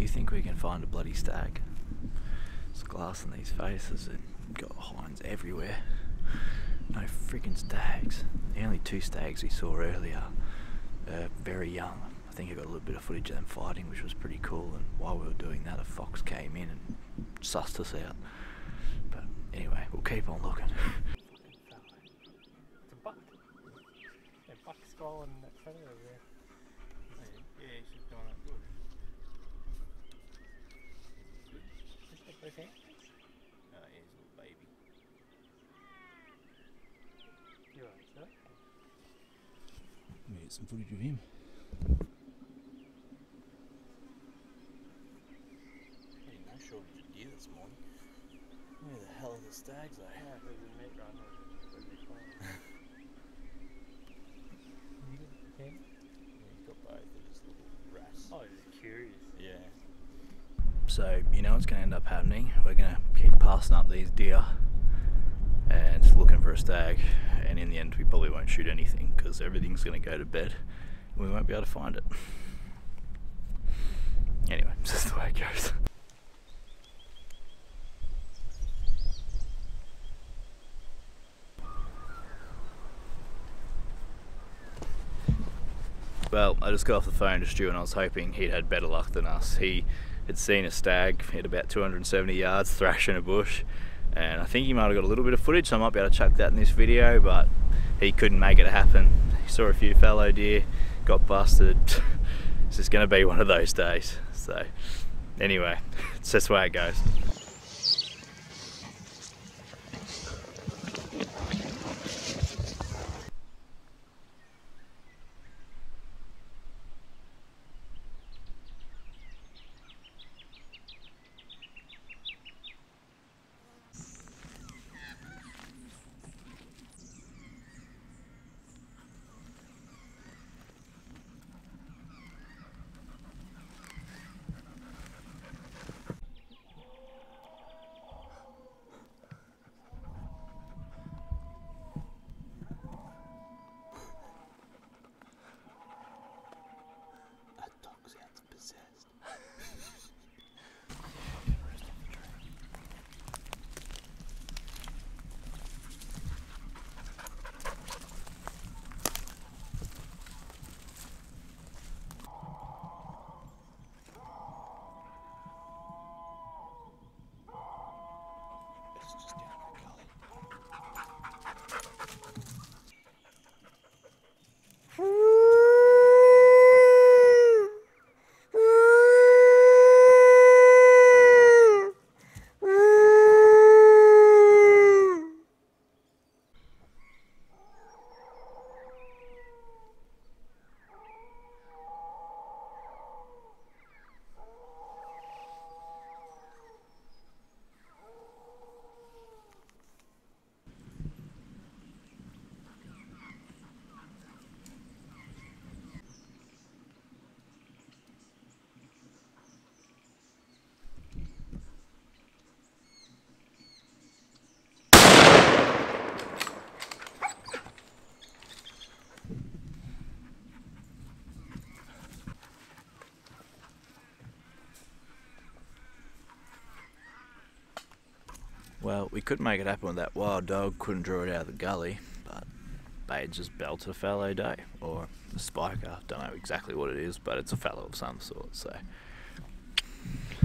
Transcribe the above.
think we can find a bloody stag? There's glass in these faces and got hinds everywhere. No freaking stags. The only two stags we saw earlier are very young. I think I got a little bit of footage of them fighting, which was pretty cool, and while we were doing that a fox came in and sussed us out. But anyway, we'll keep on looking. It's a buck. A buck skull and that feather over there. Yeah, she's doing it good. Just got both hands. Oh, here's a little baby. You're right, sir. Let me get some footage of him. Hey, no shortage of deer this morning. Where the hell are the stags though? Yeah, there's a meat run. There's a call. You can? Yeah, he's got both of his little rats. Oh, just curious. Yeah. So, you know what's going to end up happening? We're going to keep passing up these deer and looking for a stag, and in the end we probably won't shoot anything because everything's going to go to bed and we won't be able to find it. Anyway, it's just the way it goes. Well, I just got off the phone to Stu and I was hoping he'd had better luck than us. He had seen a stag at about 270 yards thrashing a bush, and I think he might have got a little bit of footage, so I might be able to chuck that in this video, but he couldn't make it happen. He saw a few fallow deer, got busted. It's just going to be one of those days. So anyway, it's just the way it goes. Well, we could make it happen with that wild dog, couldn't draw it out of the gully, but they just belted a fallow day, or a spiker, don't know exactly what it is, but it's a fallow of some sort, so